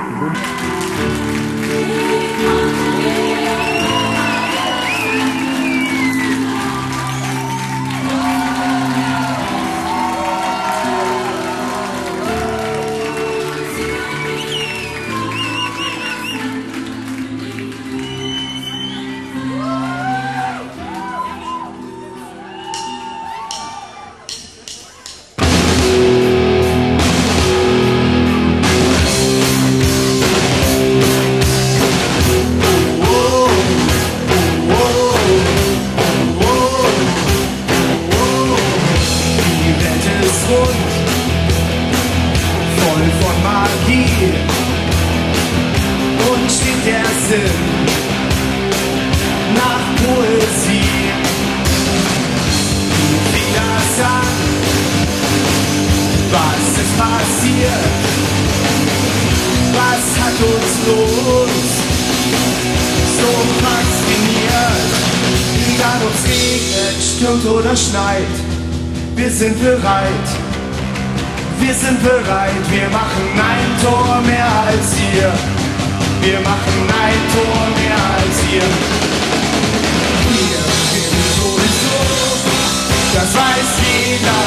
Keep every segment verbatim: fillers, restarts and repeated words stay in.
Oder schneit, wir sind bereit, wir sind bereit, wir machen ein Tor mehr als ihr, wir machen ein Tor mehr als ihr. Wir gewinnen sowieso, das weiß jeder,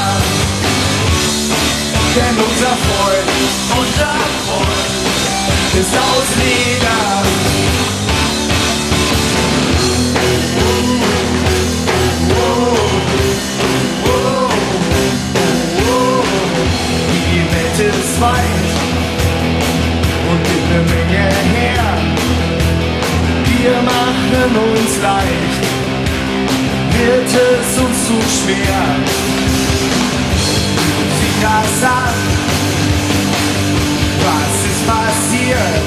denn unser Freund, unser Freund ist aus Leder. Ist weit und gibt eine Menge her. Wir machen uns leicht, wird es uns zu schwer. Sieh das an, was ist passiert?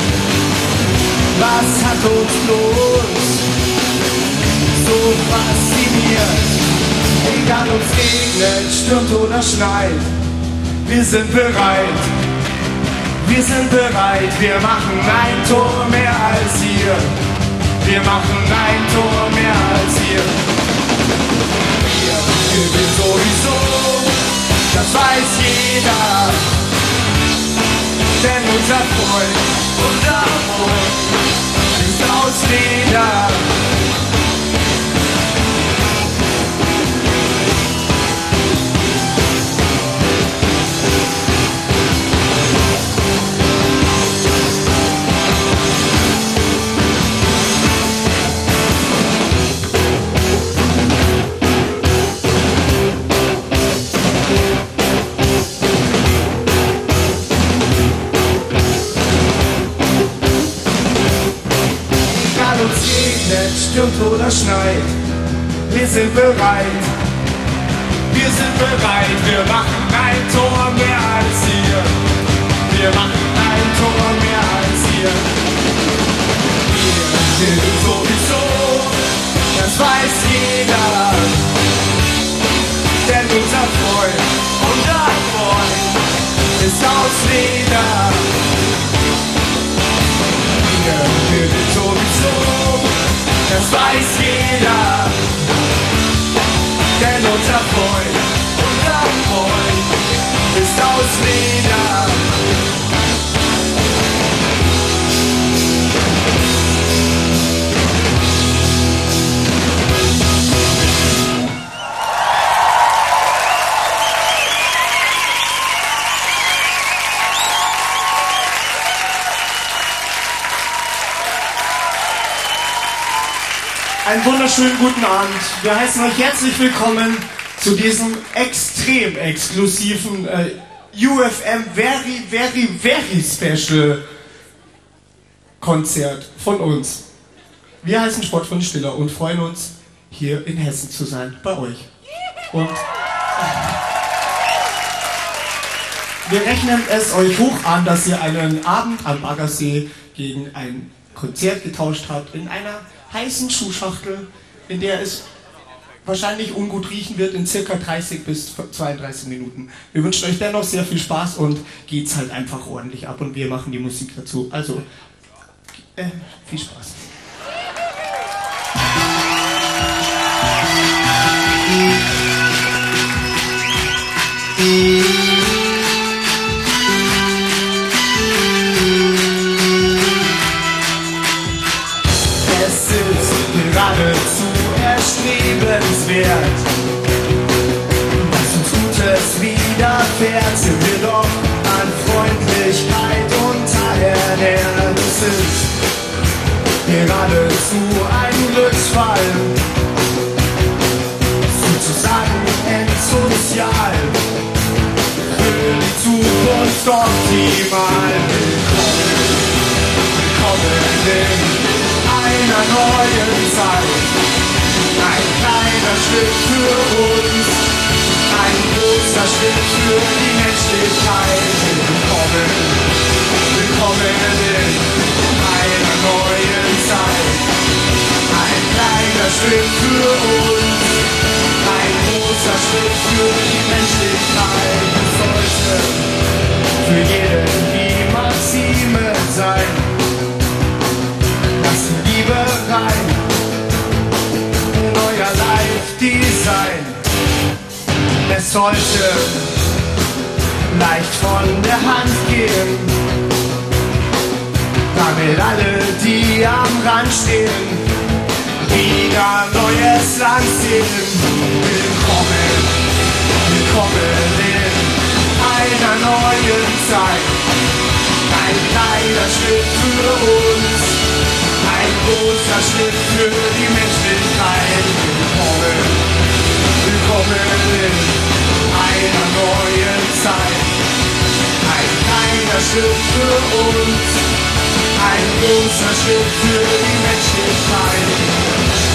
Was hat uns bloß so fasziniert? Egal ob's regnet, stürmt oder schneit, wir sind bereit, wir sind bereit, wir machen ein Tor mehr als ihr, wir machen ein Tor mehr als ihr. Wir gewinnen sowieso, das weiß jeder, denn unser Freund, unser Freund ist aus Leder. Stürmt oder schneit, wir sind bereit, wir sind bereit, wir machen ein Tor mehr als ihr, wir machen ein Tor mehr als ihr. Wir gewinnen sowieso, das weiß jeder, denn unser Freund, unser Freund ist aus Leder. Wir gewinnen sowieso, das weiß jeder, denn unser Freund, unser Freund ist aus Leder. Einen wunderschönen guten Abend. Wir heißen euch herzlich willkommen zu diesem extrem exklusiven äh, U F M Very, Very, Very Special Konzert von uns. Wir heißen Sportfreunde Stiller und freuen uns, hier in Hessen zu sein, bei euch. Und wir rechnen es euch hoch an, dass ihr einen Abend am Baggersee gegen ein Konzert getauscht habt in einer heißen Schuhschachtel, in der es wahrscheinlich ungut riechen wird in circa dreißig bis zweiunddreißig Minuten. Wir wünschen euch dennoch sehr viel Spaß und geht's halt einfach ordentlich ab und wir machen die Musik dazu. Also, äh, viel Spaß. Musik wert, dass uns Gutes widerfährt, sind wir doch an Freundlichkeit unterernährt. Es ist geradezu ein Glücksfall, sozusagen endsozial, für die Zukunft optimal. Willkommen, willkommen in einer neuen Zeit. Ein kleiner Schritt für uns, ein großer Schritt für die Menschlichkeit. Willkommen, willkommen in einer neuen Zeit. Ein kleiner Schritt für uns, ein großer Schritt für die Menschlichkeit. Es sollte für jeden die Maxime sein, lass die Liebe rein, neuer Life-Design. Es sollte leicht von der Hand gehen, damit alle, die am Rand stehen, wieder neues Land sehen. Willkommen, willkommen in einer neuen Zeit. Ein kleiner Schritt für uns, ein großer Schritt für die Menschlichkeit. Willkommen, willkommen in einer neuen Zeit. Ein kleiner Schritt für uns, ein großer Schritt für die Menschlichkeit.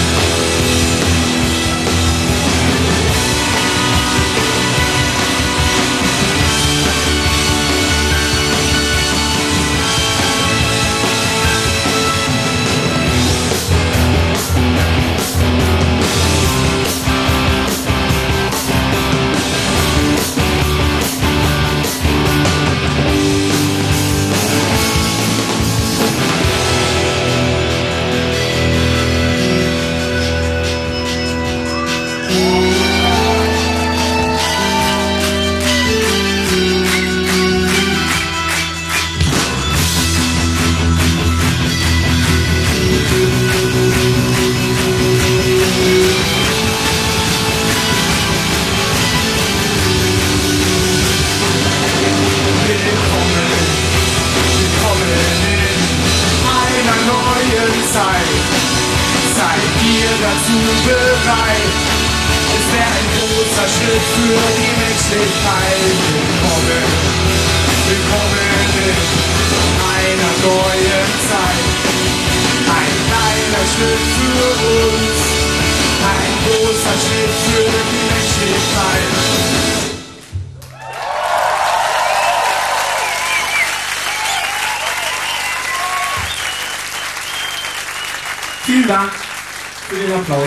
Vielen Dank für den Applaus.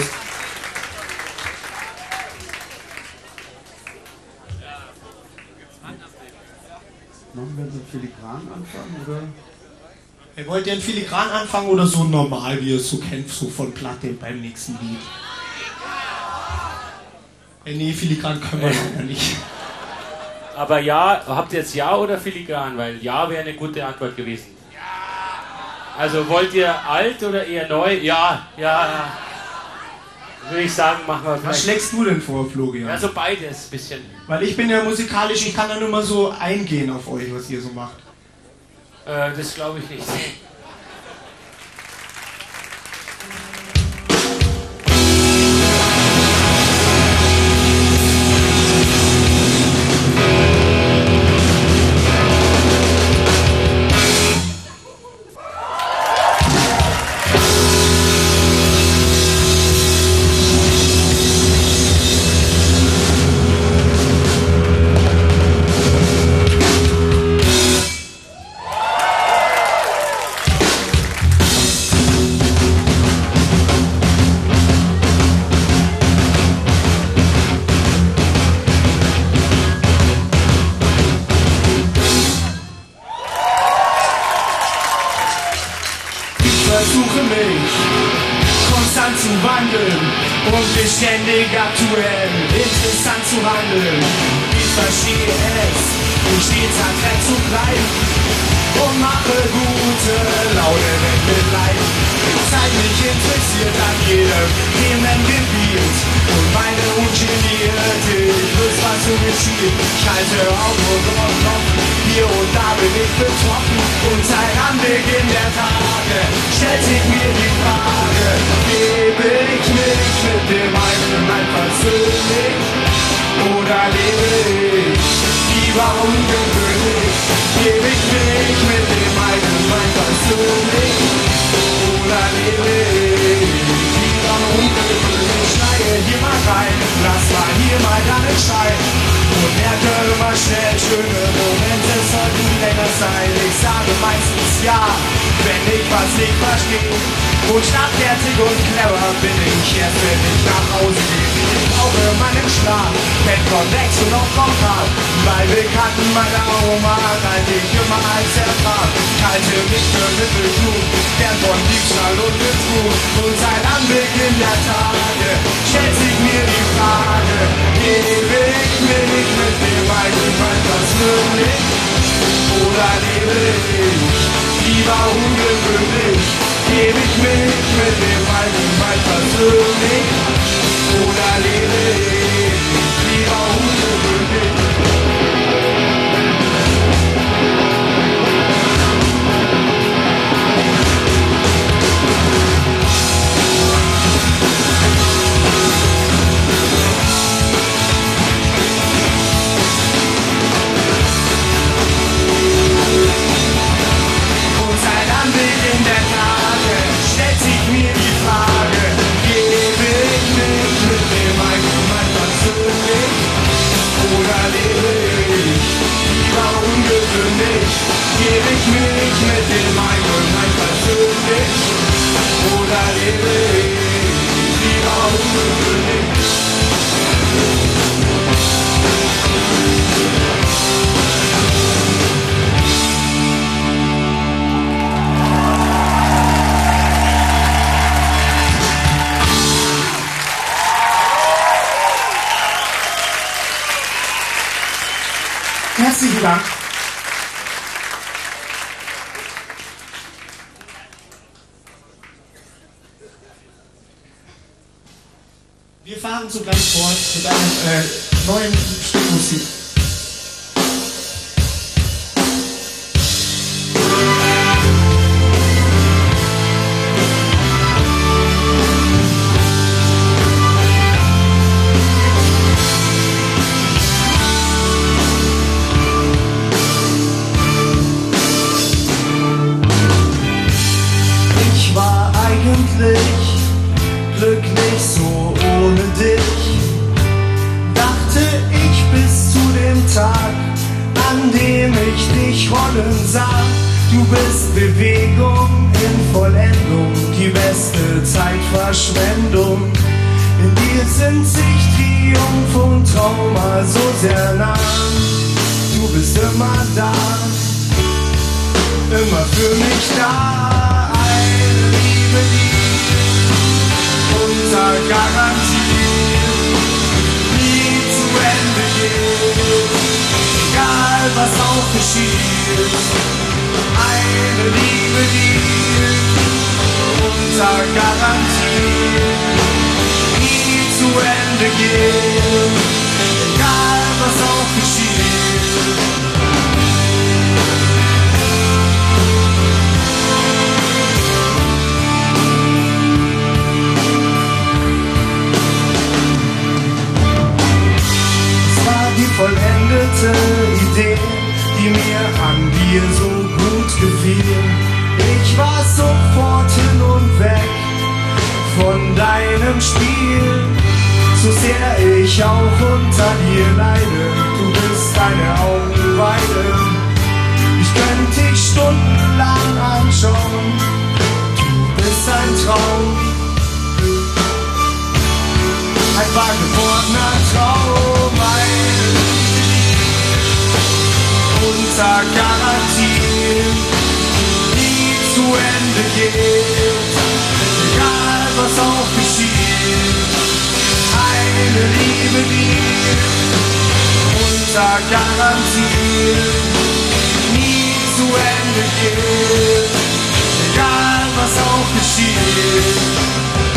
Machen wir so filigran anfangen, oder? Ihr wollt ihr einen Filigran anfangen oder so normal, wie ihr es so kennt, so von Platte beim nächsten Lied? Äh, nee, Filigran können wir leider nicht. Aber ja, habt ihr jetzt Ja oder Filigran? Weil Ja wäre eine gute Antwort gewesen. Also wollt ihr alt oder eher neu? Ja, ja, ja. Würde ich sagen, machen wir vielleicht. Was schlägst du denn vor, Florian? Also beides ein bisschen. Weil ich bin ja musikalisch, ich kann da nur mal so eingehen auf euch, was ihr so macht. Äh, das glaube ich nicht. versuche mich konstant zu wandeln und beständig aktuell interessant zu handeln. Ich verstehe es, ich stets an Trend zu bleiben und mache gute Laune mit Mitleid. Zeit mich interessiert. passiert an jedem Themengebiet. Und meine ungenierte, ich weiß, was so geschieht. Ich halte Augen und Ohren offen, hier und da bin ich betroffen. Und seit Anbeginn der Tage stellt sich mir die Frage, lebe ich mich mit dem einen einfach persönlich oder lebe ich lieber ungewöhnlich? Lebe ich mich mit dem einen einfach persönlich oder lebe ich lieber ungewöhnlich? Schneie hier mal rein, lass mal hier mal dann entscheiden und merke immer schnell, schöne Momente sollten länger sein. Ich sage meistens ja, wenn ich was nicht verstehe. Und schlagfertig und clever bin ich erst, wenn ich nach Hause gehe. Ich brauche meinen Schlaf, Bett konvex und auch konkret. Bei Bekannten meiner Oma halte ich immer als Ertrag. Halte mich für Mittelklug, gern von Diebstahl und Betrug. Und seit Anbeginn der Tage stellt sich mir die Frage, lebe ich mich mit dem Allgemein persönlich oder lebe ich lieber ungewöhnlich? Lebe ich mich mit dem Allgemein persönlich oder lebe ich lieber ungewöhnlich? Und seit Anbeginn der Tage stellt sich mir die Frage, lebe ich mich mit dem Allgemein persönlich oder lebe ich lieber ungewöhnlich? Lebe ich mich mit dem Allgemein persönlich oder lebe ich lieber ungewöhnlich? Herzlichen Dank. Wir fahren zugleich fort mit einem äh, neuen Stück Musik. Glücklich so ohne dich, dachte ich bis zu dem Tag, an dem ich dich rollen sah. Du bist Bewegung in Vollendung, die beste Zeitverschwendung. In dir sind sich Triumph und Trauma so sehr nah. Du bist immer da, immer für mich da. Eine Liebe, die unser Garantie nie zu Ende geht, egal was auch geschieht. Eine Liebe, die unser Garantie nie zu Ende geht, egal was auch geschieht. Vollendete Idee, die mir an dir so gut gefiel. Ich war sofort hin und weg von deinem Spiel. So sehr ich auch unter dir leide, du bist eine Augenweide. Ich könnte dich stundenlang anschauen, du bist ein Traum, ein wahr gewordener Traum, ein unter Garantie nie zu Ende geht, egal was auch geschieht. Eine Liebe, die unter Garantie nie zu Ende geht, egal was auch geschieht.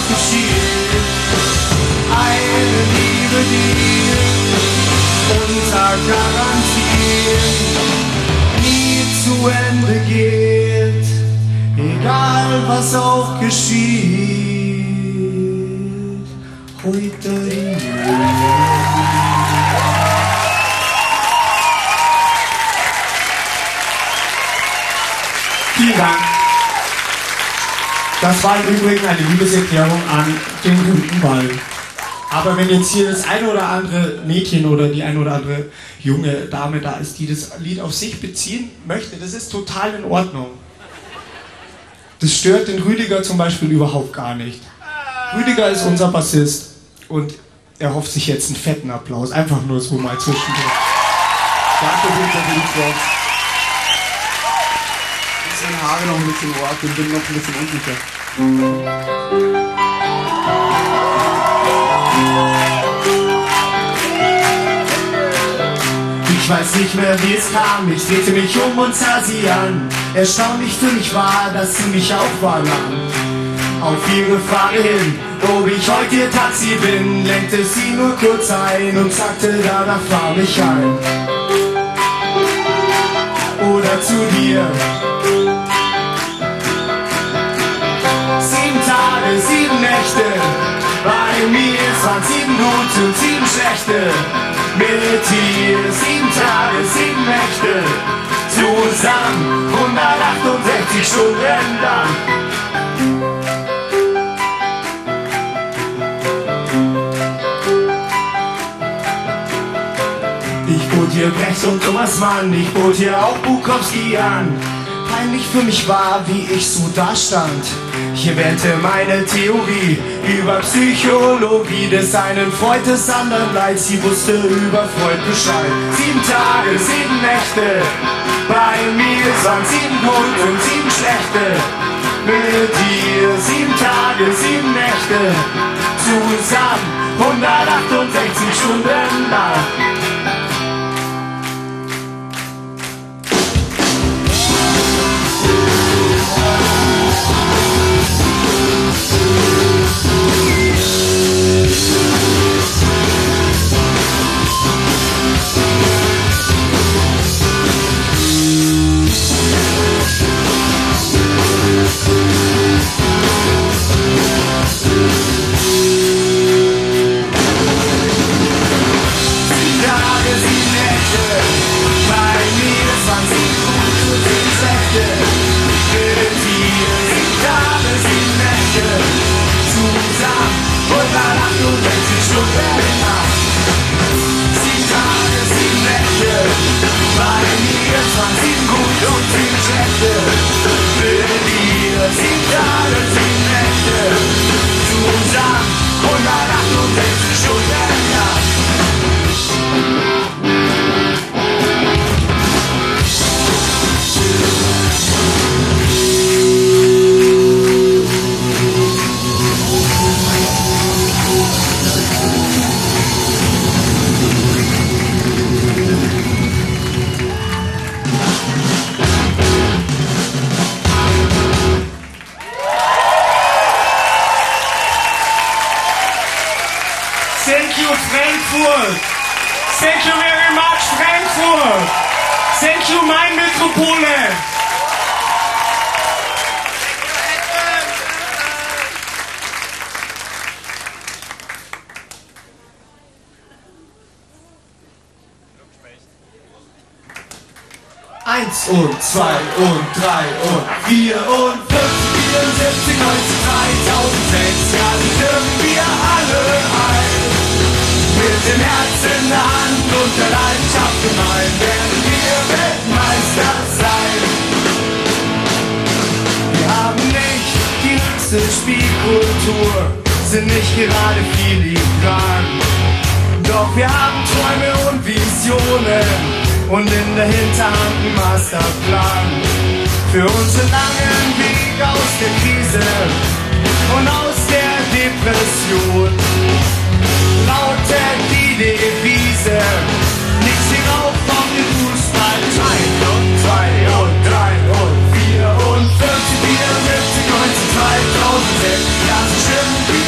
geschieht. Eine Liebe, die unter Garantie nie zu Ende geht, egal was auch geschieht. Heute in Vielen Dank. Das war im Übrigen eine Liebeserklärung an den Rügenwald. Aber wenn jetzt hier das eine oder andere Mädchen oder die eine oder andere junge Dame da ist, die das Lied auf sich beziehen möchte, das ist total in Ordnung. Das stört den Rüdiger zum Beispiel überhaupt gar nicht. Rüdiger ist unser Bassist und er hofft sich jetzt einen fetten Applaus. Einfach nur so mal zwischendurch. Danke für die Infos. Meine Haare noch ein bisschen rot und bin noch ein bisschen unsicher. Ich weiß nicht mehr, wie es kam, ich drehte mich um und sah sie an. Erstaunlich für mich war, dass sie mich auch wahrnahm. Auf ihre Frage hin, ob ich heute ihr Taxi bin, lenkte sie nur kurz ein und sagte, danach fahr mich ein. Oder zu dir. Sieben Tage, sieben Nächte, bei mir es waren sieben gute und sieben schlechte. Mit dir sieben Tage, sieben Nächte, zusammen hundertachtundsechzig Stunden lang. Ich bot hier Brecht und Thomas Mann, ich bot hier auch Bukowski an. Peinlich für mich war, wie ich so dastand. Ich erwähnte meine Theorie über Psychologie des einen Freud, des anderen Leid. Sie wusste über Freud Bescheid. Sieben Tage, sieben Nächte, bei mir waren sieben gut und sieben schlechte. Mit dir sieben Tage, sieben Nächte, zusammen hundertachtundsechzig Stunden lang. Thank you, Frankfurt. Thank you very much, Frankfurt. Thank you, mein Metropole. Eins und zwei und drei und vier und fünf, vierundsiebzig, neunzig, dreitausendsechs, ja, sie dürfen wir alle ein. Mit dem Herz in der Hand und der Leidenschaft gemein werden wir Weltmeister sein. Wir haben nicht die höchste Spielkultur, sind nicht gerade filigran. Doch wir haben Träume und Visionen und in der Hinterhand ein Masterplan für unseren langen Weg aus der Krise und aus der Depression. Lautet die Devise, nichts hier auf auf den Fußball. Eins und zwei und drei und vier und fünf, vierundsiebzig, neunzig, zweitausendsechs, ja, so stimmt wie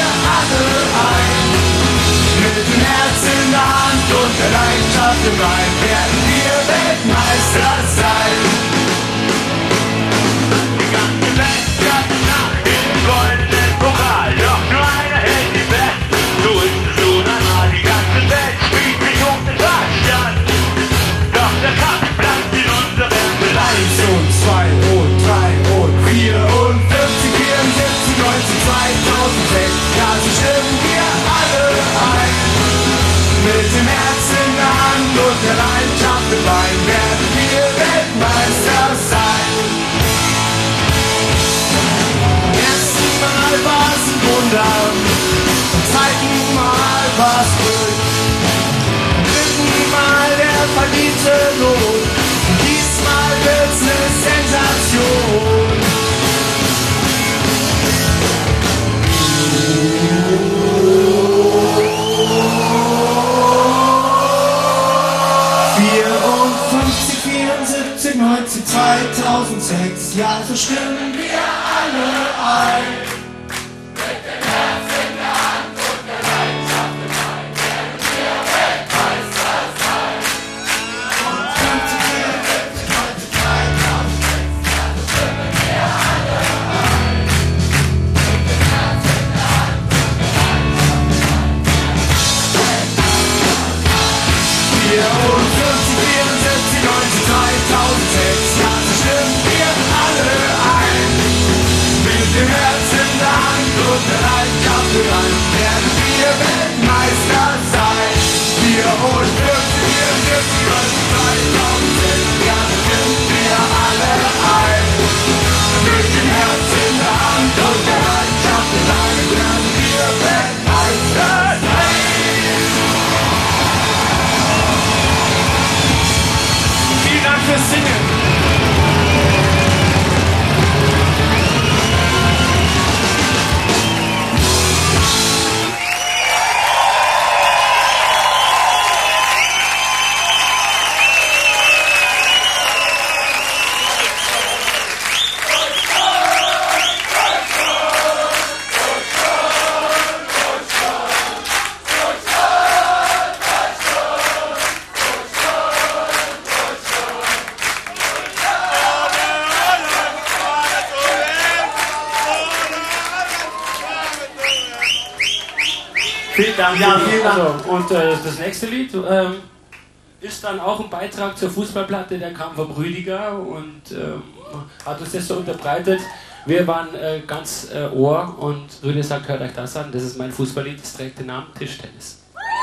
Europas Glück. Dritten Mal der verdiente Lohn, diesmal wird's ne Sensation. vierundfünfzig, vierundsiebzig, neunzig, zweitausendsechs, ja, so stimmen wir alle ein. Mit dem Herz in der Hand und der Leidenschaft im Main werden wir Weltmeister sein. fünfzig, vierundsiebzig, neunzig, zweitausendsechs, ja, so stimmen wir alle ein. Mit dem Herz in der Hand und der Leidenschaft im Main werden wir vierundfünfzig, vierundsiebzig, neunzig, zweitausendsechs, ja, so stimmen wir alle ein. Mit dem Herz in der Hand und der Leidenschaft im Main werden wir Weltmeister sein. vierundfünfzig, vierundsiebzig, neunzig, zweitausendsechs, ja, so stimmen wir alle ein. Mit dem Herz in der Hand und der Leidenschaft im Main werden wir Weltmeister sein. Vielen Dank fürs Singen. Vielen Dank. Ja, vielen Dank. Also, und äh, das nächste Lied ähm, ist dann auch ein Beitrag zur Fußballplatte, der kam vom Rüdiger und ähm, hat uns das so unterbreitet. Wir waren äh, ganz äh, Ohr und Rüdiger sagt, hört euch das an, das ist mein Fußballlied, das trägt den Namen Tischtennis.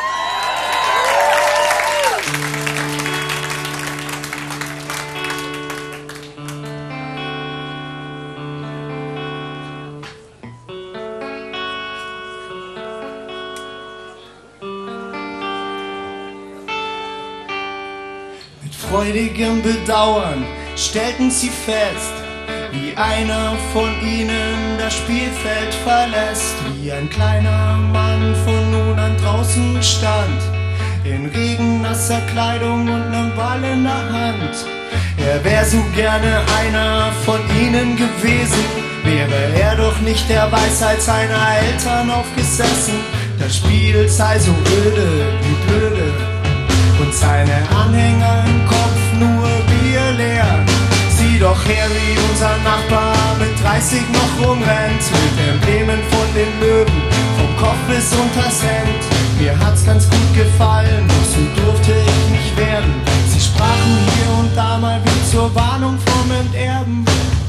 Freudigem Bedauern stellten sie fest, wie einer von ihnen das Spielfeld verlässt, wie ein kleiner Mann von nun an draußen stand, in regennasser Kleidung und nem Ball in der Hand. Er wär so gerne einer von ihnen gewesen, wäre er doch nicht der Weisheit seiner Eltern aufgesessen. Das Spiel sei so öde wie blöde und seine Anhänger im Kopf nur bierleer. Sieh doch her, wie unser Nachbar mit dreißig noch rumrennt, mit Emblemen von den Löwen, vom Kopf bis unters Hemd. Mir hat's ganz gut gefallen, doch so durfte ich nicht werden. Sie sprachen hier und da mal wie zur Warnung vom Enterben.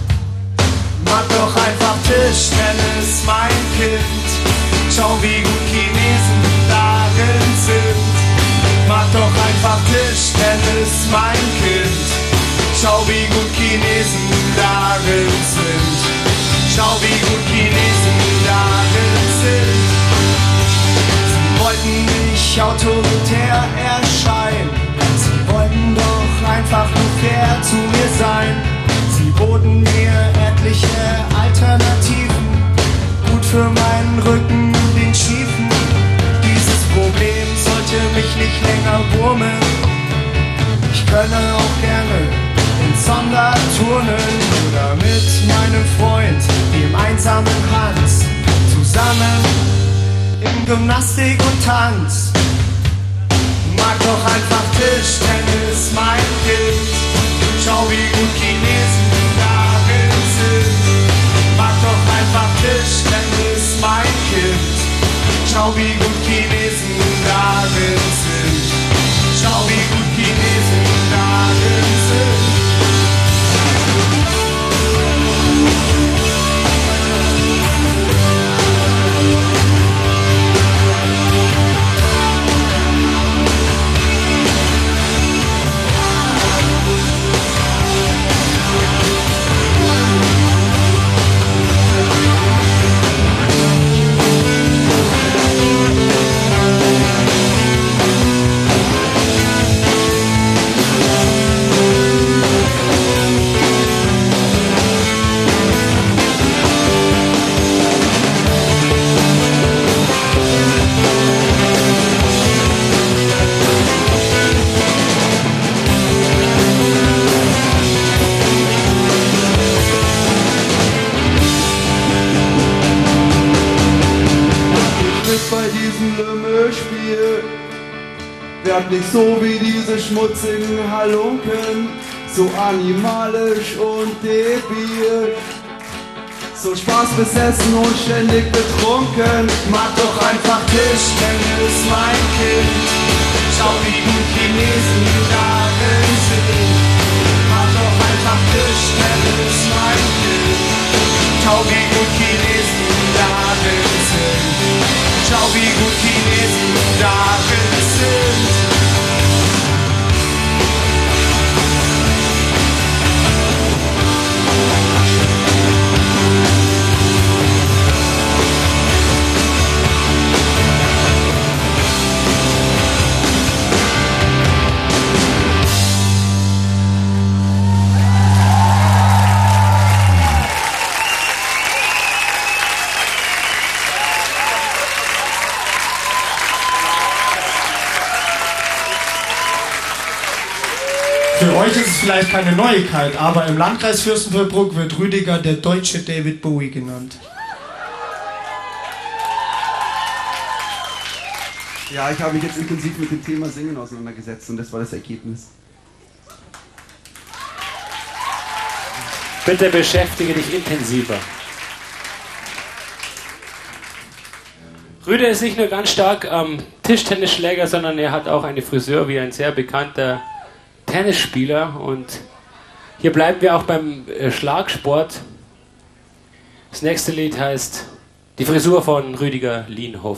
Mach doch einfach Tischtennis, mein Kind, schau wie gut Chinesen darin sind. Mach doch einfach Tischtennis, mein Kind, schau wie gut Chinesen darin sind. Schau wie gut Chinesen darin sind. Sie wollten nicht autoritär erscheinen, sie wollten doch einfach nur fair zu mir sein. Sie boten mir etliche Alternativen, gut für meinen Rücken, den schiefen. Dieses Problem sollte mich nicht länger wurmen. Ich könne auch gerne in Sonderturnen oder mit meinem Freund, dem einsamen Hans, zusammen in Gymnastik und Tanz. Mag doch einfach Tischtennis, mein Kind, schau wie gut Chinesen darin sind. Mag doch einfach Tischtennis, mein Kind, schau wie gut Chinesen darin sind. Schau wie gut Chinesen darin sind. mit bei diesem Lümmelspiel. Werd nicht so wie diese schmutzigen Halunken, so animalisch und debil. So spaßbesessen und ständig betrunken. Mach doch einfach Tischtennis, mein Kind. Schau, wie gut Chinesen darin sind. Mach doch einfach Tischtennis, mein Kind. Schau, wie gut Chinesen darin sind. Schau, wie gut Chinesen darin sind. Für euch ist es vielleicht keine Neuigkeit, aber im Landkreis Fürstenfeldbruck wird Rüdiger der deutsche David Bowie genannt. Ja, ich habe mich jetzt intensiv mit dem Thema Singen auseinandergesetzt und das war das Ergebnis. Bitte beschäftige dich intensiver. Rüdiger ist nicht nur ganz stark am Tischtennisschläger, sondern er hat auch eine Frisur wie ein sehr bekannter Tennisspieler. Und hier bleiben wir auch beim Schlagsport. Das nächste Lied heißt Die Frisur von Rüdiger Lienhoff.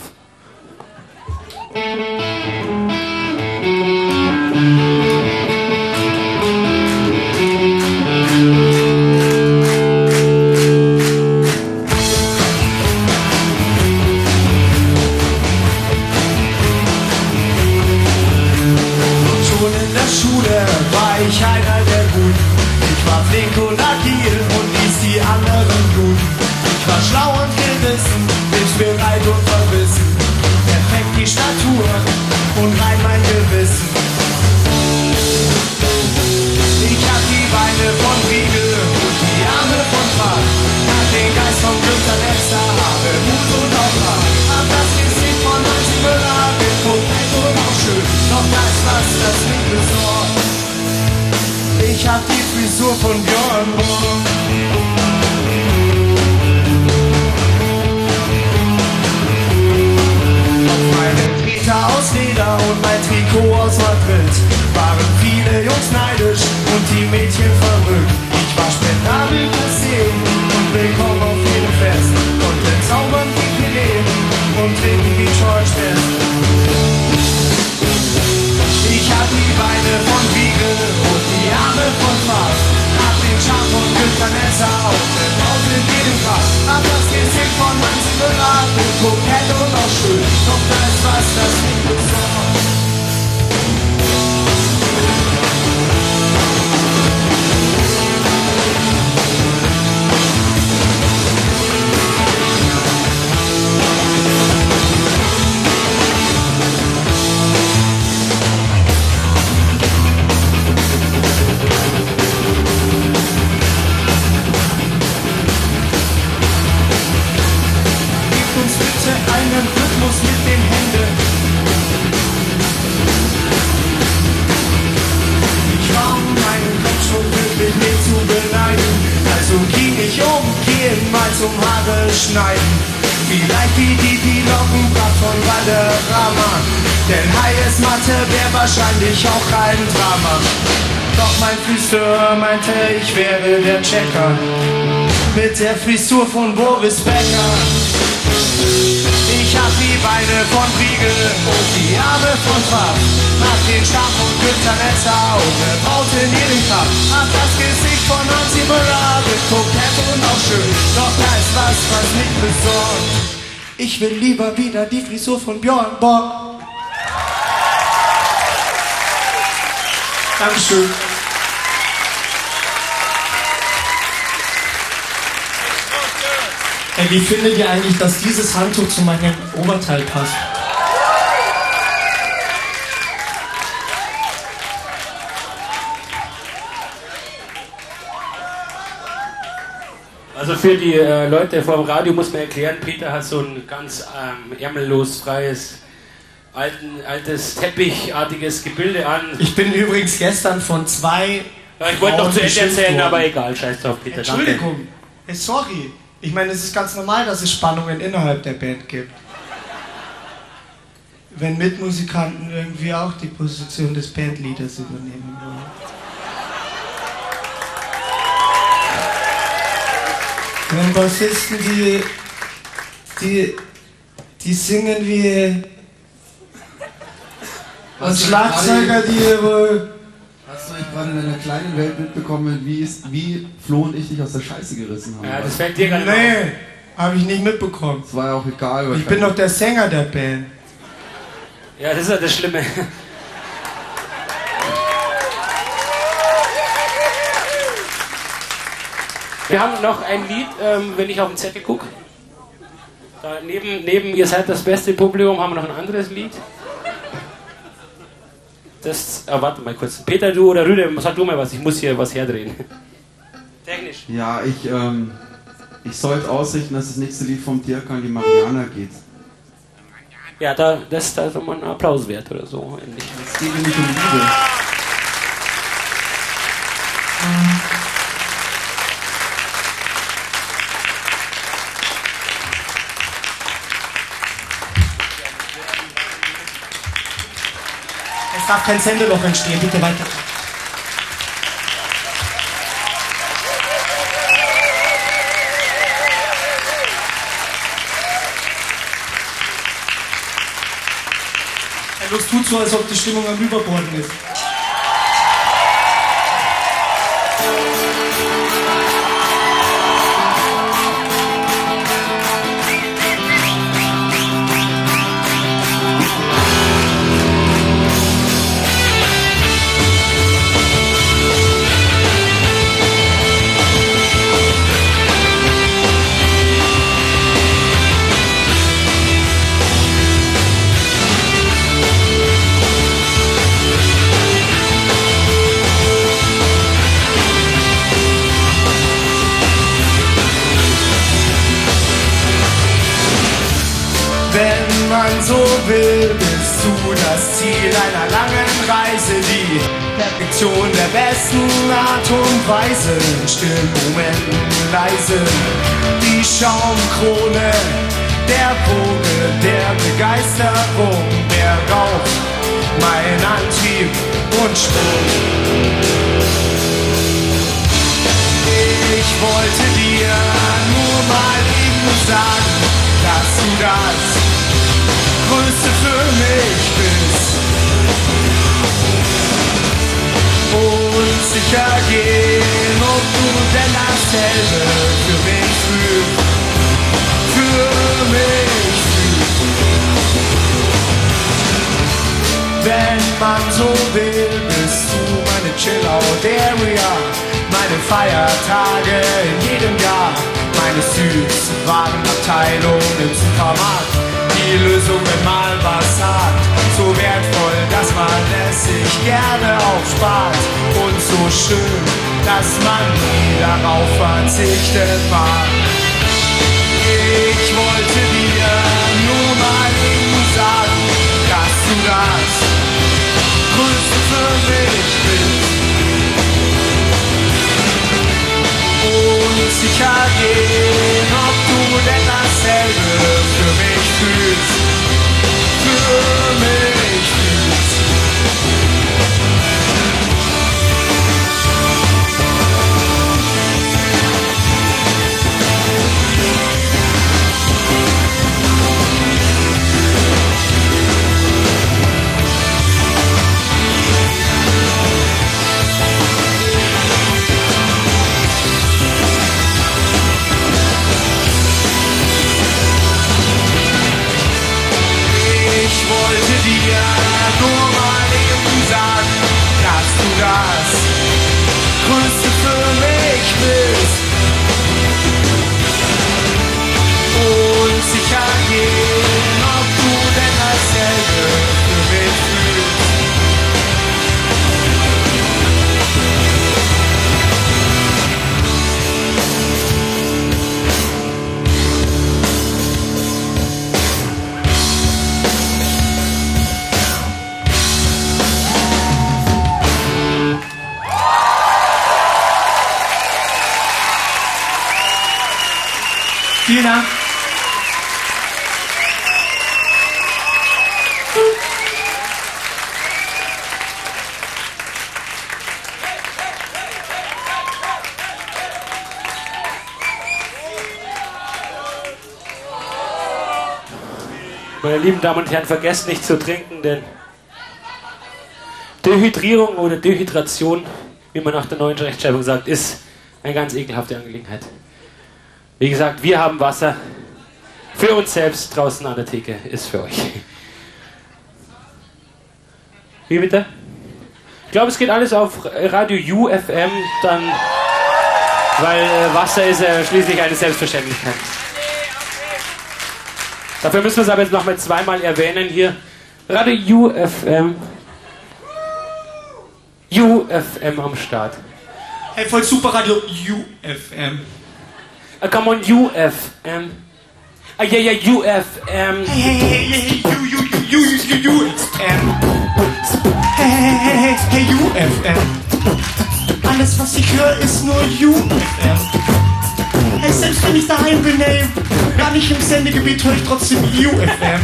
Ich einer der Guten. Ich war flink und agil und ließ die anderen bluten. Ich war schlau und gerissen, hilfsbereit und verbissen. Perfekt die Statur und rein mein Gewissen. Ich hab die Beine von Riegel und die Arme von Pfahl. Hab den Geist vom Günther Netzer, habe Mut und auch Rat. Hab das Gesicht von manchen Beraten, komplett und auch schön. Doch das, was das nicht besorgt. Ich hab die Frisur von Björn Borg. Auf meinem Treter aus Leder und mein Trikot aus Madrid waren viele Jungs neidisch und die Mädchen verrückt. Ich war spendabel gesehen und willkommen auf jedem Fest. Konnte zaubern wie Pelé und trinken wie George Best. Ich hab die Beine von Wiegel und die Arme von Pfaff. Hab den Charme von Günther Netzer aufgebaut in jedem Fass. Hab das Gesicht von manchen beraten, kokett und auch schön. Doch da ist was, das mich besorgt. Einen Rhythmus mit den Händen. Ich war um meinen Kopf schon mit mir zu beneiden. Also ging ich um, gehen mal zum Haare schneiden. Vielleicht wie die, die Lockenpracht von Valderrama. Denn Hayes Mathe wäre wahrscheinlich auch kein Drama. Doch mein Friseur meinte, ich wäre der Checker. Mit der Frisur von Boris Becker. Ich hab die Beine von Riegel und die Arme von Pfaff. Hab den Stab von Günther Netzer aufgebaut in jedem Kraft. Hab das Gesicht von Hansi Müller, kokett und auch schön. Doch da ist was, was mich besorgt. Ich will lieber wieder die Frisur von Björn Borg. Dankeschön. Ey, wie findet ihr eigentlich, dass dieses Handtuch zu meinem Oberteil passt? Was Also für die äh, Leute vor dem Radio muss man erklären, Peter hat so ein ganz ähm, ärmellos, freies, alten, altes, teppichartiges Gebilde an. Ich bin übrigens gestern von zwei... Ja, ich wollte noch zu Ende beschimpft erzählen, worden. aber egal, scheiß drauf, Peter. Entschuldigung, hey, sorry. Ich meine, es ist ganz normal, dass es Spannungen innerhalb der Band gibt. Wenn Mitmusikanten irgendwie auch die Position des Bandleaders übernehmen wollen. Wenn Bassisten, die, die, die singen wie... Und Schlagzeuger, die wohl... Hast du eigentlich gerade in einer kleinen Welt mitbekommen, wie, ist, wie Flo und ich dich aus der Scheiße gerissen haben? Ja, das fällt dir gar nicht Nee, habe ich nicht mitbekommen. Das war ja auch egal. Weil Ich bin doch der Sänger der Band. Ja, das ist ja das Schlimme. Wir haben noch ein Lied, ähm, wenn ich auf den Zettel gucke. Da neben, neben Ihr seid das beste Publikum haben wir noch ein anderes Lied. Das, ah, warte mal kurz. Peter, du oder Rüde, sag du mal was, ich muss hier was herdrehen. Technisch. Ja, ich, ähm, ich sollte ausrichten, dass das nächste Lied vom Dirk an die Mariana geht. Ja, da, das, da ist doch mal ein Applaus wert oder so. Ähnlich. Es geht ja nicht um Liebe. Es darf kein Sendeloch entstehen, bitte weiter. Herr Lutz tut so, als ob die Stimmung am Überborden ist. Wenn man so will, bist du das Ziel einer langen Reise, die Perfektion der besten Art und Weise, in stillen Momenten leise, die Schaumkrone, der Vogel der Begeisterung, der Rauch, mein Antrieb und Sprung. Ich wollte dir nur mal eben sagen, dass du das Größte für mich bist. Und sicher gehen, ob du denn dasselbe für mich fühlst. Für mich fühlst. Wenn man so will, bist du meine Chill-Out-Area, meine Feiertage in jedem Jahr, meine süßen Warenabteilung im Supermarkt. Die Lösung, wenn mal was hat, so wertvoll, dass man es sich gerne aufspart. Und so schön, dass man nie darauf verzichten mag. Ich wollte dir nur mal eben sagen, dass du das Größte für mich bist. Und sicher gehen, ob du denn dasselbe für mich fühlst. Für mich fühlst. Ich wollte dir nur mal eben sagen, dass du das Größte für mich bist. Und sicher gehen, ob du denn dasselbe für mich fühlst. Meine lieben Damen und Herren, vergesst nicht zu trinken, denn Dehydrierung oder Dehydration, wie man nach der neuen Rechtschreibung sagt, ist eine ganz ekelhafte Angelegenheit. Wie gesagt, wir haben Wasser für uns selbst draußen an der Theke, ist für euch. Wie bitte? Ich glaube, es geht alles auf Radio U F M, dann, weil äh, Wasser ist ja schließlich eine Selbstverständlichkeit. Dafür müssen wir es aber jetzt nochmal zweimal erwähnen hier. Radio U F M. U F M am Start. Hey, voll super Radio U F M. Uh, come on, U F M. Ah, ja, ja, U F M. Hey, hey, hey, hey, U, U, U, U, U, U F M. Hey, hey, hey, hey, hey, U F M. Alles, was ich höre, ist nur U F M. Hey, selbst wenn ich daheim bin, ey, gar nicht im Sendegebiet, höre ich trotzdem U F M.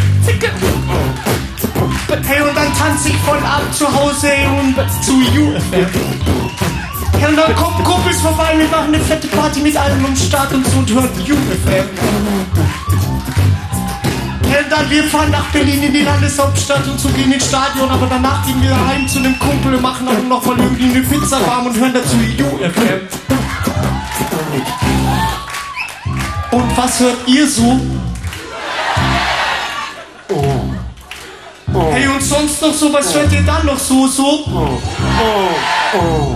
Hey, und dann tanze ich voll ab zu Hause und zu U F M. Hey, und dann kommen Kumpels vorbei, wir machen eine fette Party mit allem am Start und so und hören U F M. Hey, und dann wir fahren nach Berlin in die Landeshauptstadt und so gehen ins Stadion, aber danach gehen wir heim zu einem Kumpel und machen auch noch mal irgendwie eine Pizza warm und hören dazu U F M. Und was hört ihr so? Oh. Oh. Hey, und sonst noch so, was hört ihr dann noch so, so? Oh. Oh. Oh.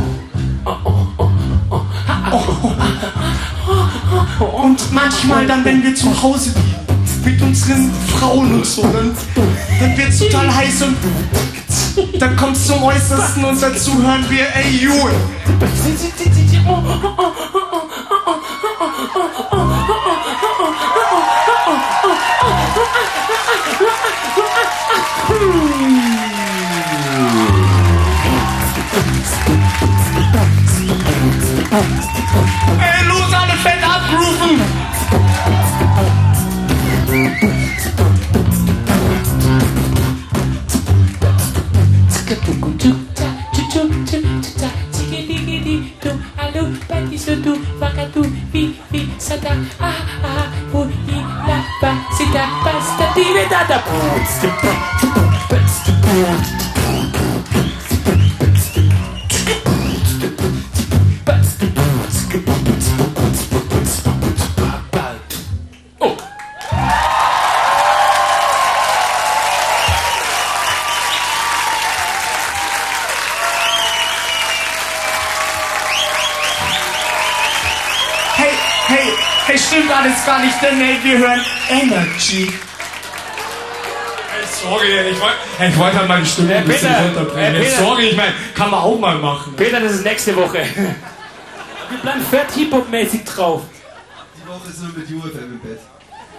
Und manchmal dann, wenn wir zu Hause mit unseren Frauen und so, dann, dann wird's total heiß und dann kommt's zum Äußersten und dazu hören wir ey, you. Ey, los, alle fett abrufen! Hey, stimmt alles gar nicht, denn ey, wir hören Energy. Hey, sorry, ich wollte ich wollt halt meine Stimme äh, ein bisschen Peter, runterbringen. äh, Peter. Sorry, ich meine, kann man auch mal machen. Peter, das ist nächste Woche. Wir bleiben fett Hip-Hop-mäßig drauf. Die Woche ist nur mit U F M im Bett.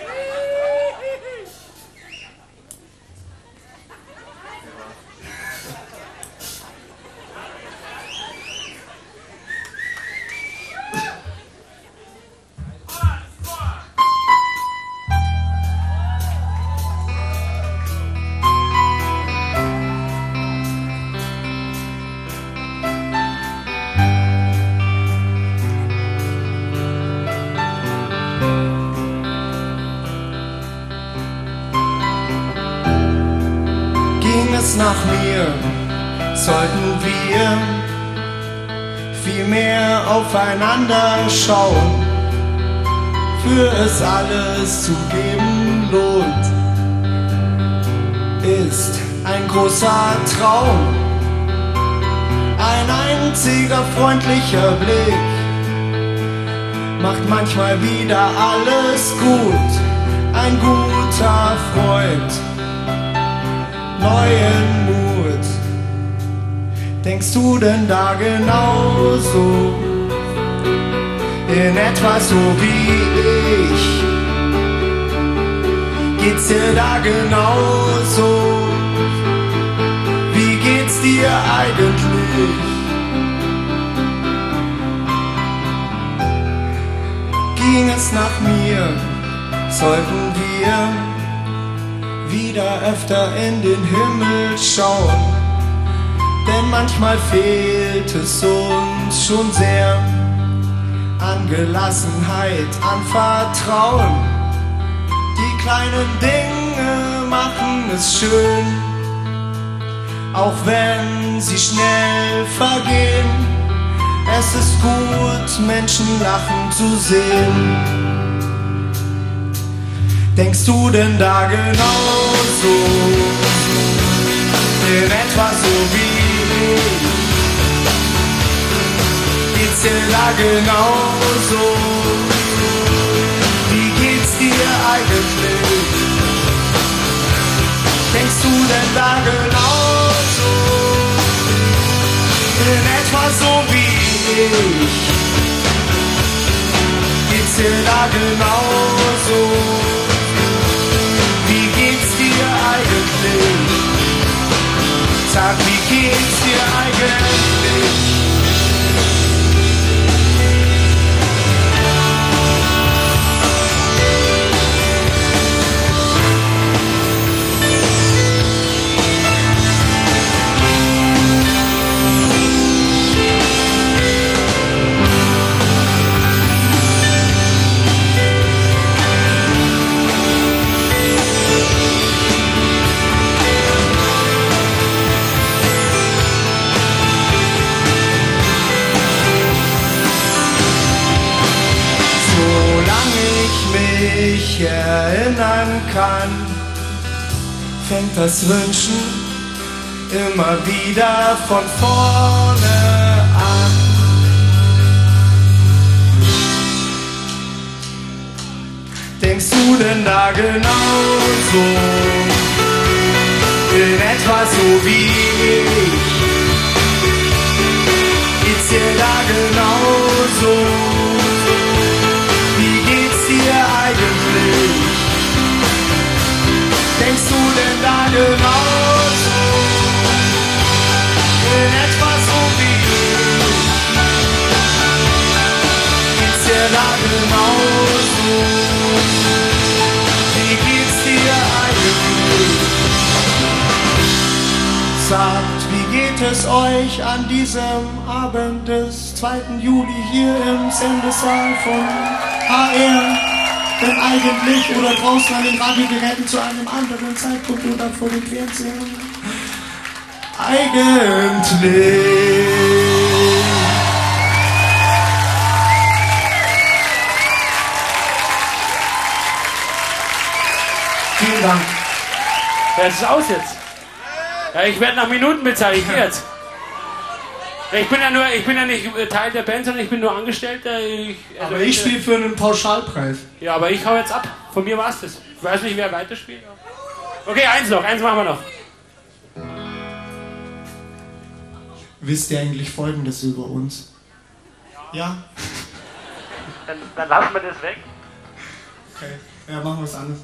Nach mir sollten wir viel mehr aufeinander schauen, für es alles zu geben lohnt, ist ein großer Traum, ein einziger freundlicher Blick macht manchmal wieder alles gut, ein guter Freund, neuen Mut. Denkst du denn da genauso? In etwa so wie ich? Geht's dir da genauso? Wie geht's dir eigentlich? Ging es nach mir, sollten wir wieder öfter in den Himmel schauen, denn manchmal fehlt es uns schon sehr an Gelassenheit, an Vertrauen. Die kleinen Dinge ist schön, auch wenn sie schnell vergehen. Es ist gut, Menschen lachen zu sehen. Denkst du denn da genauso? In etwa so wie ich? Geht's dir da genauso? Wie geht's dir eigentlich? Denkst du denn da genauso? In etwa so wie ich? Geht's dir da genauso? Wie geht's dir eigentlich? Sag, wie geht's dir eigentlich? Ich erinnern kann, fängt das Wünschen immer wieder von vorne an. Denkst du denn da genauso? In etwa so wie ich? Geht's dir da genauso? Eigentlich? Denkst du denn da genauso? In etwa so wie ich? Geht's dir da genauso? Wie geht's dir eigentlich? Sagt, wie geht es euch an diesem Abend des zweiten Juli hier im Sendesaal von H R? Denn eigentlich oder draußen an den Radiogeräten zu einem anderen Zeitpunkt oder vor dem Fernsehen. Eigentlich. Vielen Dank. Ja, es ist aus jetzt. Ja, ich werde nach Minuten bezahlt, ich gehe jetzt. Ich bin ja nur, ich bin ja nicht Teil der Band, sondern ich bin nur Angestellter. Ich, also aber ich spiele für einen Pauschalpreis. Ja, aber ich hau jetzt ab. Von mir war's das. Ich weiß nicht, wer weiterspielt. Okay, eins noch, eins machen wir noch. Wisst ihr eigentlich Folgendes über uns? Ja? Dann, dann lassen wir das weg. Okay, ja, machen wir es anders.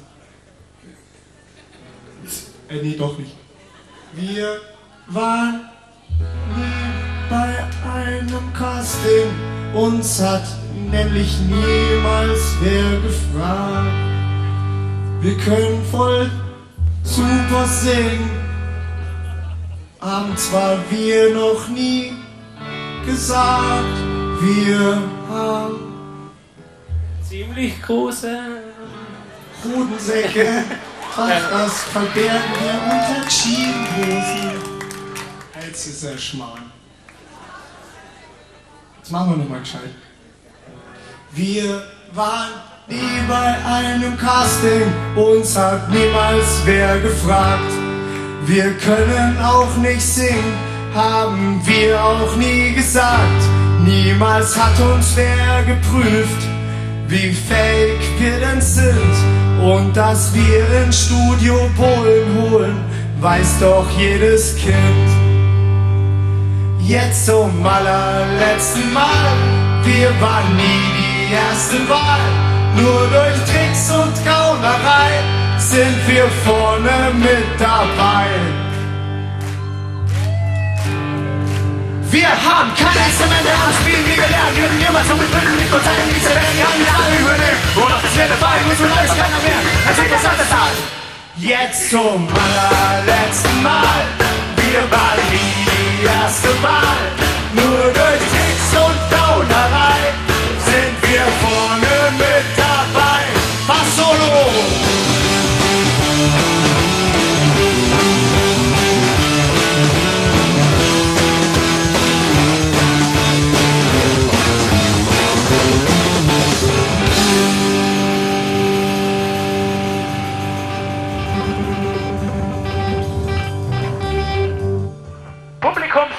Äh, nee, doch nicht. Wir waren nie bei einem Casting, uns hat nämlich niemals wer gefragt. Wir können voll super singen, haben zwar wir noch nie gesagt, wir haben ziemlich große Hodensäcke, ach, das verbergen wir unter Jeanshosen. Jetzt ist er Schmarrn. Jetzt machen wir nochmal gescheit. Wir waren nie bei einem Casting, uns hat niemals wer gefragt. Wir können auch nicht singen, haben wir auch nie gesagt. Niemals hat uns wer geprüft, wie fake wir denn sind. Und dass wir ins Studio Polen holen, weiß doch jedes Kind. Jetzt zum allerletzten Mal, wir waren nie die erste Wahl. Nur durch Tricks und Gaunerei sind wir vorne mit dabei. Wir haben keine Instrumente am Spielen nie gelernt. Wir würden niemals so mitbringen, nicht kurz eine Miese, wenn wir haben alle übernehmen. Und auf das Werte fallen, und so lange ist keiner mehr. Als interessantes Tal. Jetzt zum allerletzten Mal, wir waren nie die erste Wahl. Nur durch Tricks und Gaunerei sind wir vorne mit dabei. Bass Solo!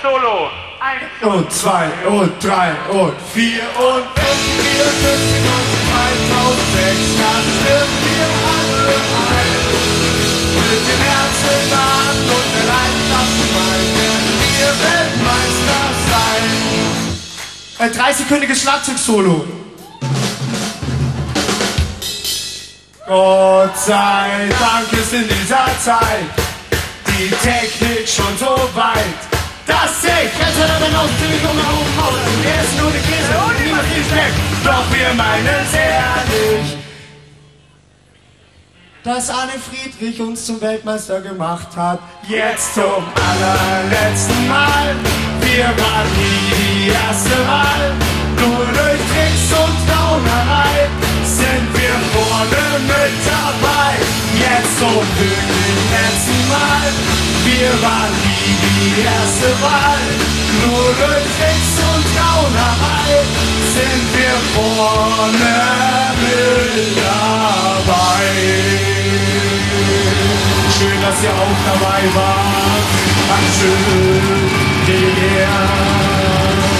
Solo. Eins und zwei und drei und vier und fünf, vier, fünfzig und zweitausendsechs, das sind wir alle ein. Mit dem Herzen in der Hand und der Leidenschaft im Bein werden wir Weltmeister sein. Ein dreisekündiges Schlagzeug-Solo. Gott sei Dank ist in dieser Zeit die Technik schon so weit, dass ich jetzt bin aus dem Umhaus. Er ist nur die Käse und niemand nicht weg. Doch wir meinen es ehrlich, dass Arne Friedrich uns zum Weltmeister gemacht hat. Jetzt zum allerletzten Mal. Wir waren nie die erste Wahl. Nur durch Tricks und Gaunerei sind wir vorne mit dabei. Jetzt zum wirklich letzten Mal. Wir waren nie die erste Wahl. Nur durch Tricks und Gaunerei sind wir vorne mit dabei. Schön, dass ihr auch dabei wart. Dankeschön. Yeah.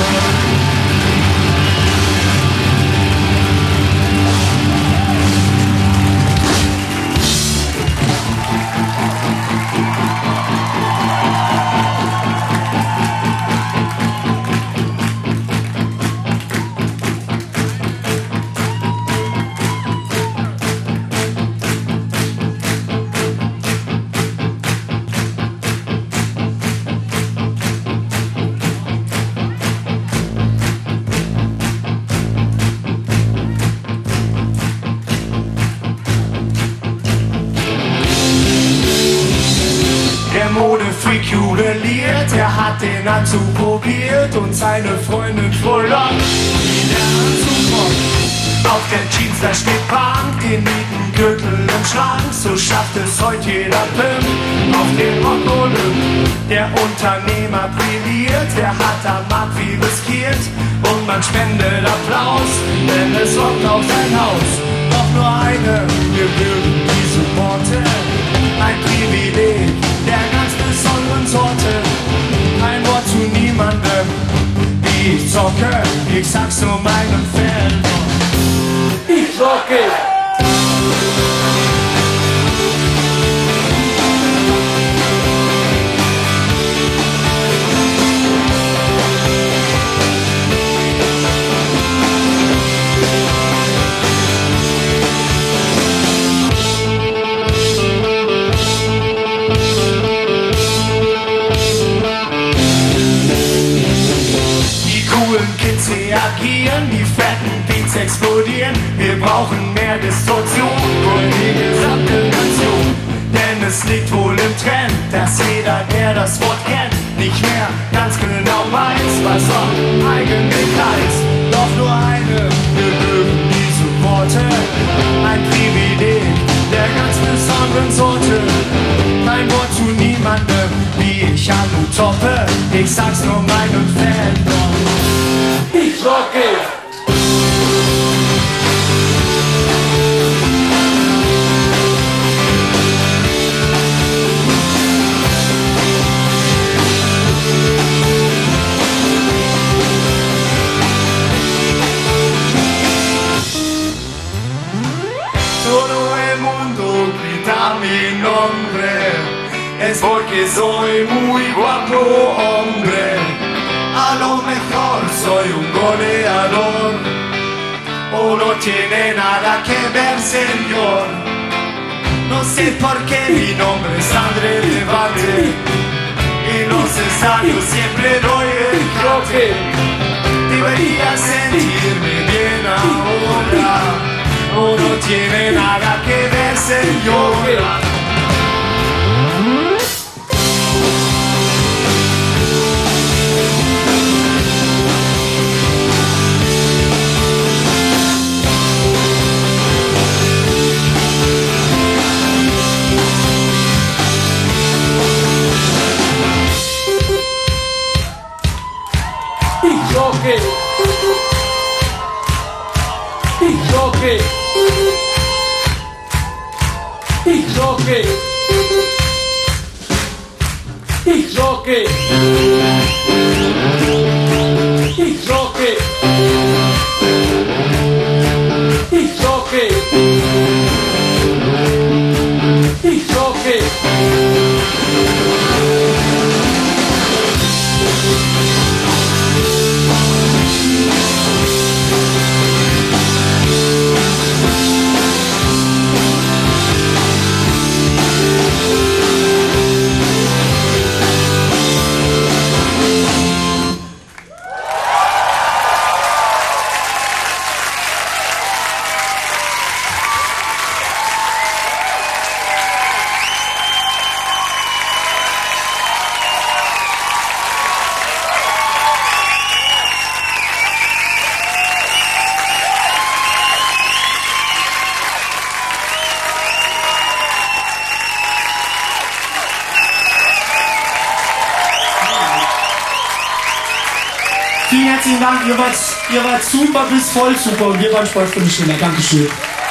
Modefreak juweliert, er hat den Anzug probiert und seine Freundin verlockt, wie der Anzug kommt. Auf der Jeans, da steht Punk, den Nietengürtel im Schrank, so schafft es heute jeder Pimp auf dem Rock-Olymp. Der Unternehmer brilliert, der hat am Markt viel riskiert und man spendet Applaus, denn es rockt auf sein Haus. Doch nur eine, wir mögen diese Worte, ein Privileg der ganz besonderen Sorte. Kein Wort zu niemandem, wie ich zocke, ich sag's nur meinem Fan. Ich zocke. Kids reagieren, die fetten Beats explodieren. Wir brauchen mehr Distortion für die gesamte Nation. Denn es liegt wohl im Trend, dass jeder, der das Wort kennt, nicht mehr ganz genau weiß, was Rock eigentlich heißt. Doch nur eine, wir mögen diese Worte, ein Privileg der ganz besonderen Sorte. Kein Wort zu niemandem, wie ich an und toppe, ich sag's nur meinem Fan. Ich rocke! Todo el mundo grita mi nombre, es porque soy muy guapo, hombre. A lo mejor soy un goleador, o no tiene nada que ver, señor. No sé por qué mi nombre es André Levante, y los ensayos siempre doy el toque. Debería sentirme bien ahora, o no tiene nada que ver, señor. Ich rocke, ich rocke, ich rocke, ich rocke. herzlichen Dank. Ihr wart, ihr wart super bis voll super und wir waren Sportstunde Schiller. Dankeschön.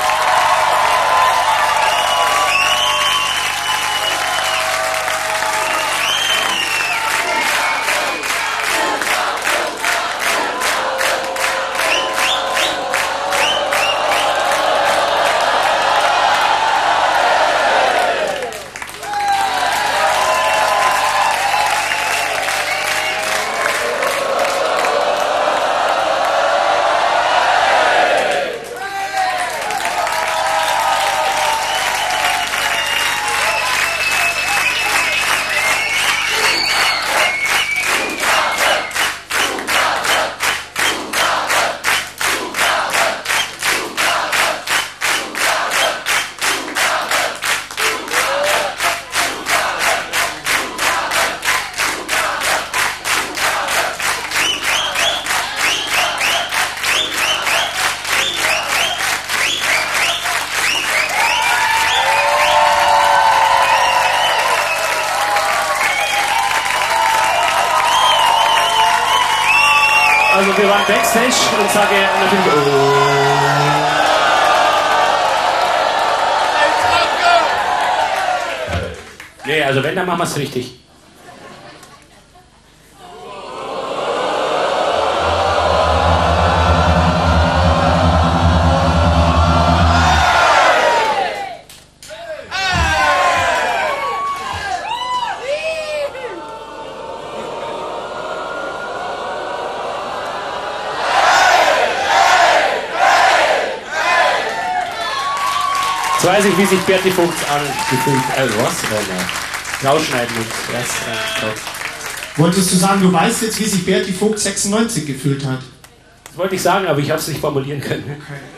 Also wir waren Backstage und sage natürlich oh. Nee, also wenn, dann machen wir es richtig. Jetzt weiß ich, wie sich Berti Vogts angefühlt hat. Also was? Äh, rausschneiden und erst äh, Wolltest du sagen, du weißt jetzt, wie sich Berti Vogt sechsundneunzig gefühlt hat? Das wollte ich sagen, aber ich habe es nicht formulieren können.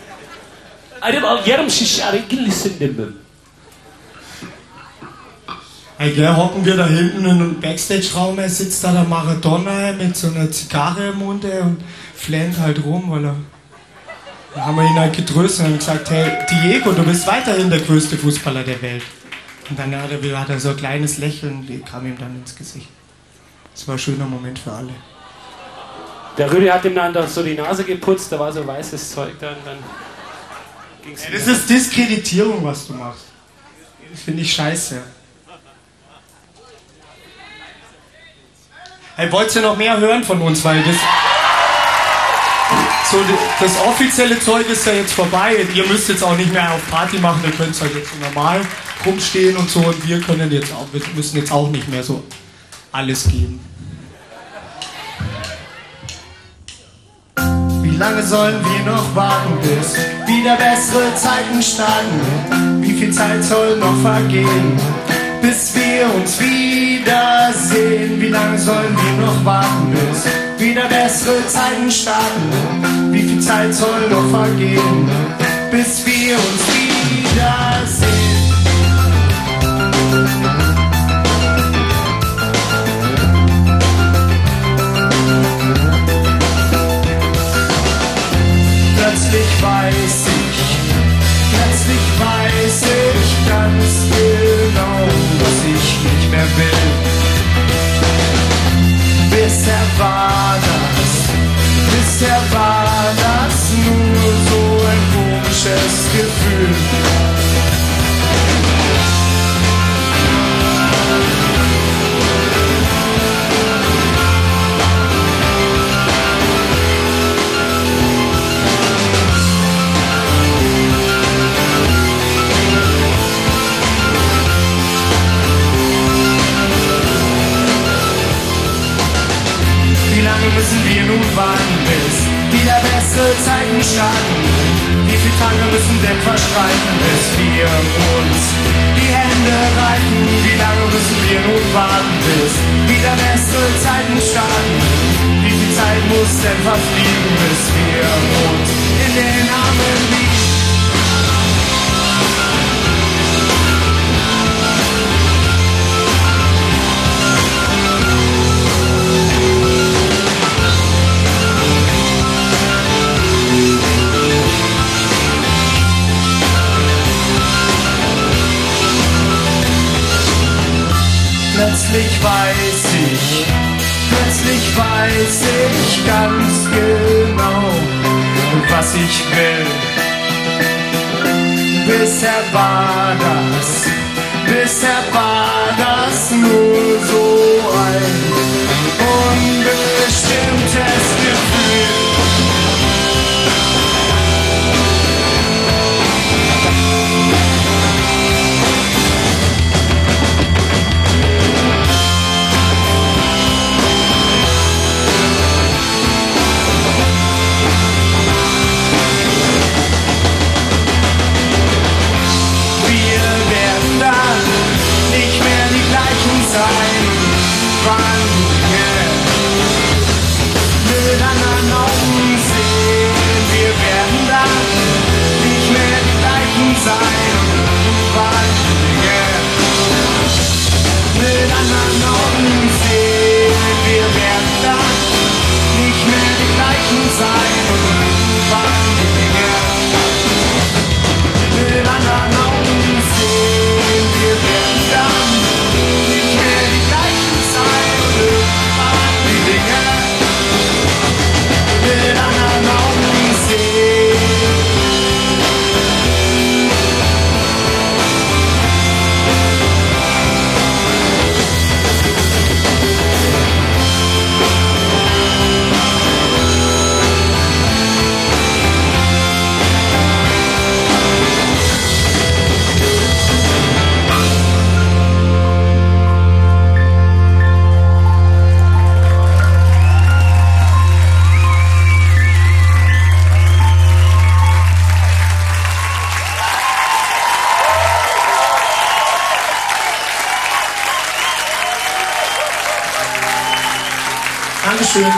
Hey, gell, hocken wir da hinten in einem Backstage-Raum, er sitzt da der Maradona mit so einer Zigarre im Munde und flennt halt rum, weil er... Da haben wir ihn halt getröstet und gesagt, hey, Diego, du bist weiterhin der größte Fußballer der Welt. Und dann hat er, hat er so ein kleines Lächeln, die kam ihm dann ins Gesicht. Das war ein schöner Moment für alle. Der Rüdi hat ihm dann doch so die Nase geputzt, da war so weißes Zeug da und dann ging's. Ja, das ist Diskreditierung, was du machst. Das finde ich scheiße. Hey, wollt ihr noch mehr hören von uns, weil das... So, das offizielle Zeug ist ja jetzt vorbei. Ihr müsst jetzt auch nicht mehr auf Party machen, ihr könnt halt jetzt normal rumstehen und so. Und wir können jetzt auch, wir müssen jetzt auch nicht mehr so alles geben. Wie lange sollen wir noch warten, bis wieder bessere Zeiten starten? Wie viel Zeit soll noch vergehen, bis wir uns wiedersehen? Wie lange sollen wir noch warten, bis wieder bessere Zeiten starten? Wie viel Zeit soll noch vergehen, bis wir uns wiedersehen? Plötzlich weiß ich, plötzlich weiß ich ganz genau, was ich nicht mehr will. Bisher war das, bisher war das nur so ein komisches Gefühl. Müssen wir nun warten, bis wieder bessere Zeiten starten? Wie viele Tage müssen denn verstreichen, bis wir uns die Hände reichen? Wie lange müssen wir nun warten, bis wieder bessere Zeiten starten? Wie viel Zeit muss denn verfliegen, bis wir uns in den Armen liegen? Plötzlich weiß ich, Plötzlich weiß ich ganz genau, was ich will. Bisher war das, bisher war das nur so ein unbestimmtes Gefühl. Dankeschön.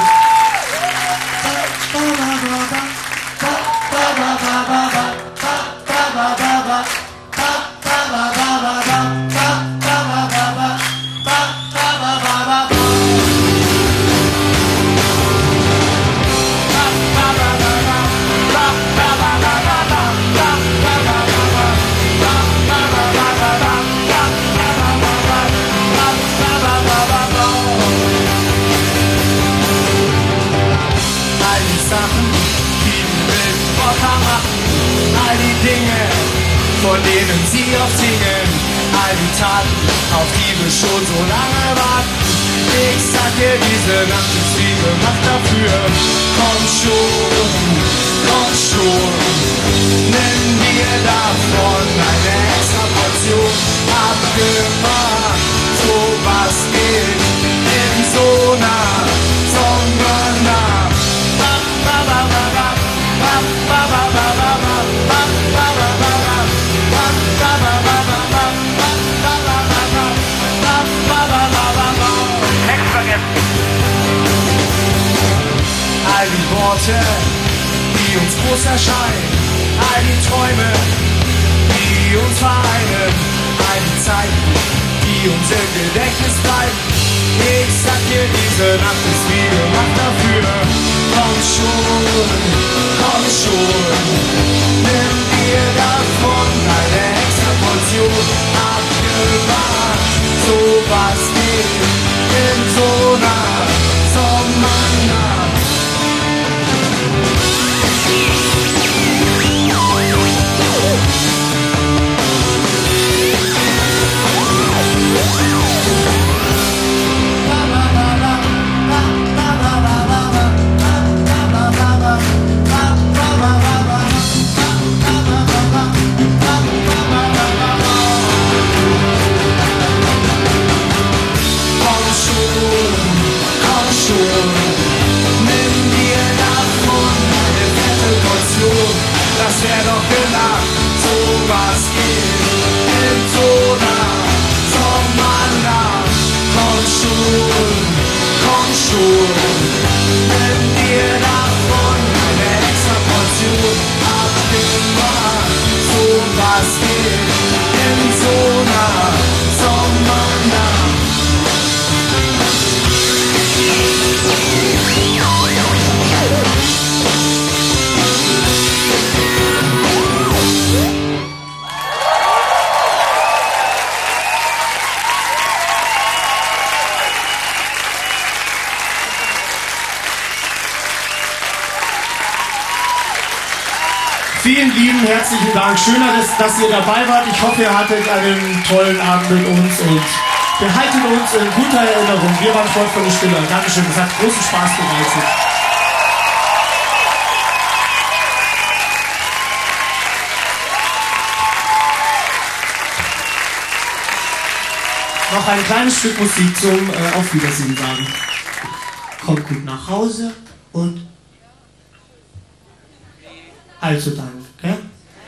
Von denen sie oft singen, all die Taten, auf die wir schon so lange warten. Ich sag dir, diese Nacht ist wie gemacht dafür. Komm schon, komm schon, nimm mir davon eine extra Portion. Abgemacht, sowas geht in so einer Sommernacht. All die Worte, die uns groß erscheinen, all die Träume, die uns vereinen, all die Zeiten, die uns im Gedächtnis bleiben. Ich sag dir, diese Nacht ist wie gemacht dafür. Komm schon, komm schon, nimm dir davon eine extra Portion. Abgemacht, sowas geht in so einer Sommernacht. Das wär doch gelacht, sowas geht in so einer Sommernacht. Komm schon, komm schon, nimm dir davon eine extra Portion. Abgemacht, sowas geht in so einer Sommernacht. Vielen lieben herzlichen Dank. Schön, dass, dass ihr dabei wart. Ich hoffe, ihr hattet einen tollen Abend mit uns und behaltet uns in guter Erinnerung. Wir waren Volk von der Stille. Dankeschön, es hat großen Spaß bereitet. Noch ein kleines Stück Musik zum äh, Auf Wiedersehen sagen. Kommt gut nach Hause und also dann, gell?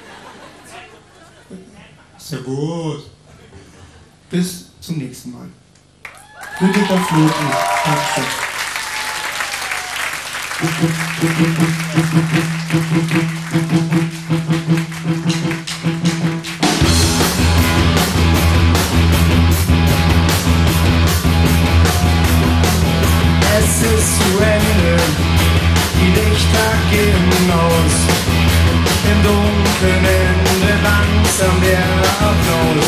Servus. Bis zum nächsten Mal. Rüdiger Flut. Dankeschön. Es ist zu Ende, die Lichter gehen aus. Im Dunkeln Ende langsam der Applaus.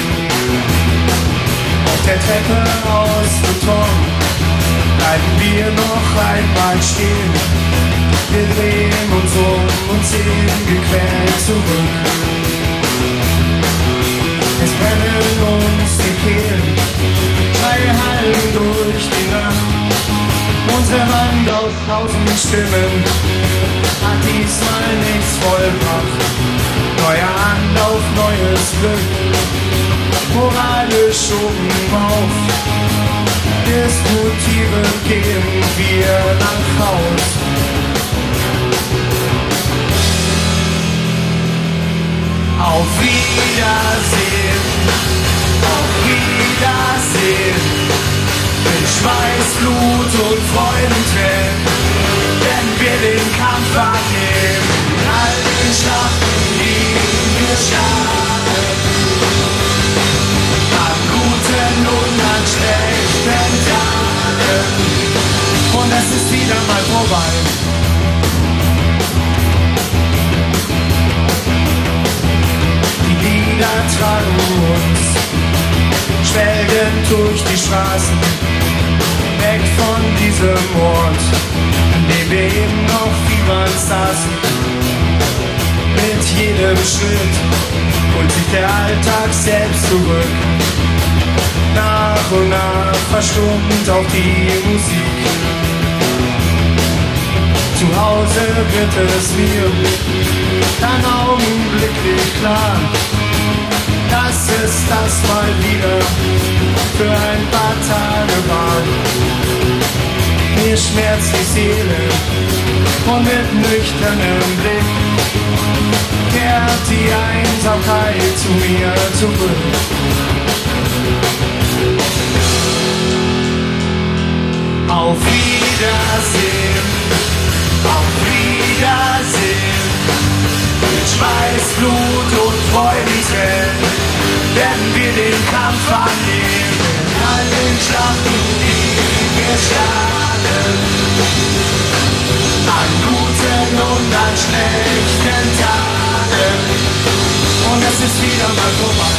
Auf der Treppe aus Beton bleiben wir noch einmal stehen. Wir drehen uns um und sehen gequält zurück. Es brennen uns die Kehlen, drei Hallen durch die Nacht. Unsere Band aus tausend Stimmen hat diesmal nichts vollbracht. Neuer Anlauf, neues Glück, moralisch oben auf. Diskutieren gehen wir nach Haus. Auf Wiedersehen, auf Wiedersehen. Mit Schweiß, Blut und Freudentränen werden wir den Kampf annehmen. In all den Schlachten, die wir schlagen, an guten und an schlechten Tagen. Und es ist wieder mal vorbei. Die Lieder tragen uns schwelgend durch die Straßen, weg von diesem Ort, an dem wir eben noch fiebernd saßen. Mit jedem Schritt holt sich der Alltag selbst zurück. Nach und nach verstummt auch die Musik. Zu Hause wird es mir dann augenblicklich klar, dass es das mal wieder für ein paar Tage war. Mir schmerzt die Seele und mit nüchternem Blick kehrt die Einsamkeit zu mir zurück. Auf Wiedersehen, auf Wiedersehen. Mit Schweiß, Blut und Freudentränen werden wir den Kampf annehmen. In all den Schlachten, die wir schlagen, an guten und an schlechten Tagen. Und es ist wieder mal vorbei.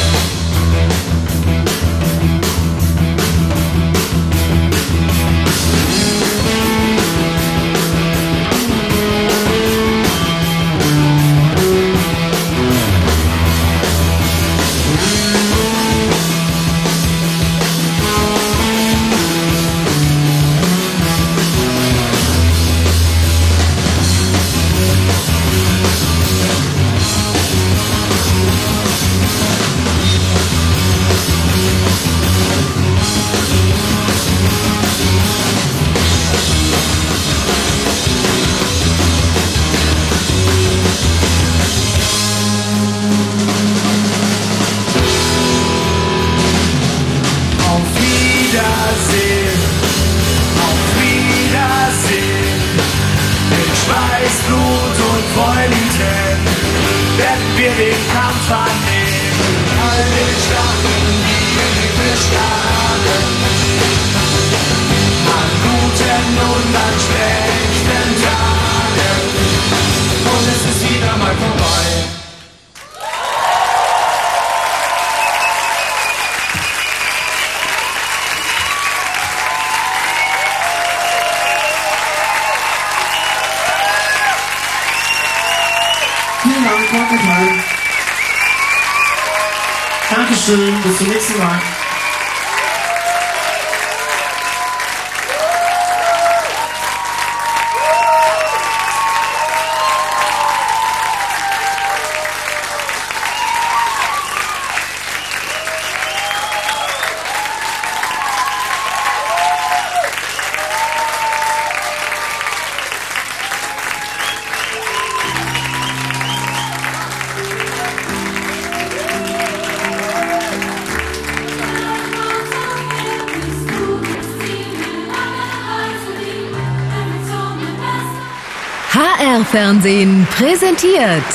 Vielen kommt mit rein. Dankeschön, bis zum nächsten Mal. H R Fernsehen präsentiert